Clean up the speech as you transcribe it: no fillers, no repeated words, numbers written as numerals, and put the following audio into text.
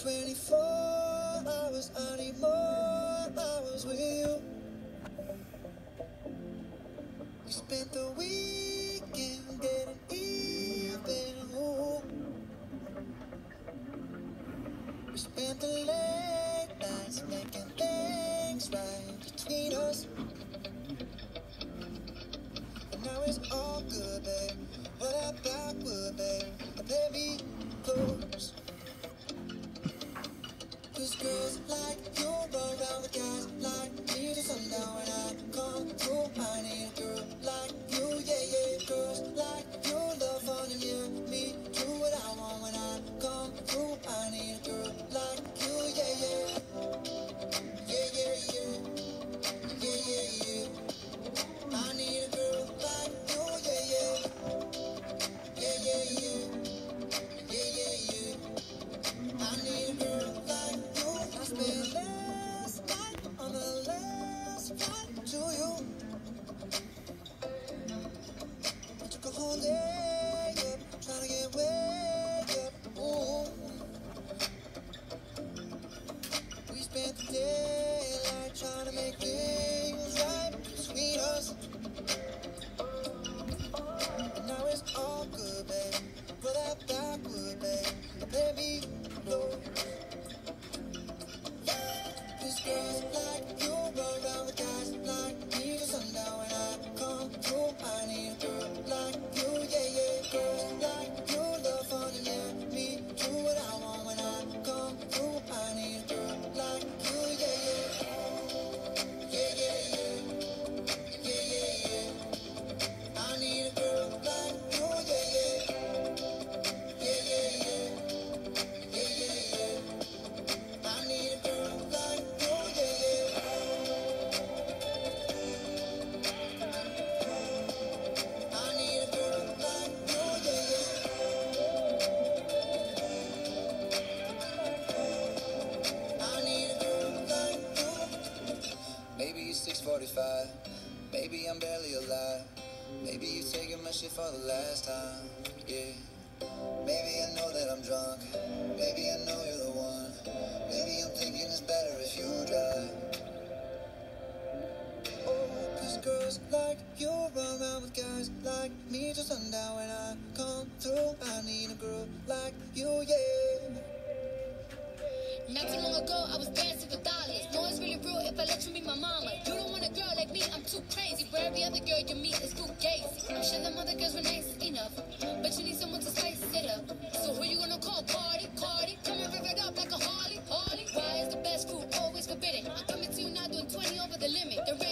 24 hours, I need more hours with you. We spent the weekend getting even. Ooh. We spent the late nights making things right between us. And now it's all good, babe. Well, that backward, babe. Play me close. Cause girls like you run around with guys like me till sundown. When I come through, I need a girl like you, yeah, yeah. Girls like you love fun and yeah, me do what I want. When I come through, I need a girl like you, yeah, yeah. Yeah, yeah, yeah. Yeah, yeah, yeah. I need a girl like you, yeah, yeah. Yeah, yeah, yeah. Yeah, yeah, yeah. I need a girl like you. I spent last night on the last flight to you. I took a whole day up, trying to get way up. Ooh. We spent the daylight trying to make things right between us. And now it's all good, babe. But that backward, babe. Baby, no. Cause girls like you run around with guys like me till sundown. When I come through, I need a girl like you, yeah, yeah. Girls like you love fun and yeah, me do what I want. When I come through, I need a girl like you, yeah, yeah. Yeah, yeah, yeah. Yeah, yeah, yeah. I need a girl like you, yeah, yeah. Yeah, yeah, yeah. Yeah, yeah, yeah. I need a girl like you, yeah, yeah. I need a girl like you, yeah, yeah. I need a girl like you. Maybe it's 6:45. Maybe I'm barely alive. Maybe you taking my shit for the last time. Yeah. Maybe I know that I'm drunk. Maybe I know you're the one. Maybe I'm thinking it's better if you drive. Oh, cause girls like you run around with guys like me till sundown. When I come through, I need a girl like you, yeah. Not too long ago, I was dancing for dollars. No, it's really real if I let you be my mama. You don't want a girl like me, I'm too crazy. Where every other girl you meet is too gazy. I'm sure them other girls were nice enough, but you need someone to spice it up. So who you gonna call? Cardi, Cardi. Come and rev it up like a Harley, Harley. Why is the best food always forbidden? I'm coming to you now doing 20 over the limit. The